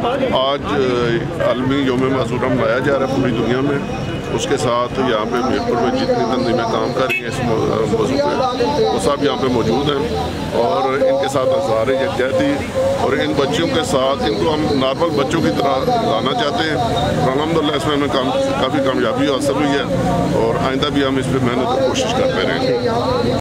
आज आलमी यौम मज़ूरा मनाया जा रहा है पूरी दुनिया में। उसके साथ यहाँ पे मीरपुर में जितनी तंजीमें काम कर रही हैं इस मौजूद पे वो सब यहाँ पे मौजूद हैं और इनके साथ अज़हार यकजहती और इन बच्चों के साथ इनको हम नॉर्मल बच्चों की तरह लाना चाहते हैं और अल्हम्दुलिल्लाह इसमें हमें काफ़ी कामयाबी हासिल हुई है और आइंदा भी हम इस पर मेहनत और कोशिश करते रहेंगे।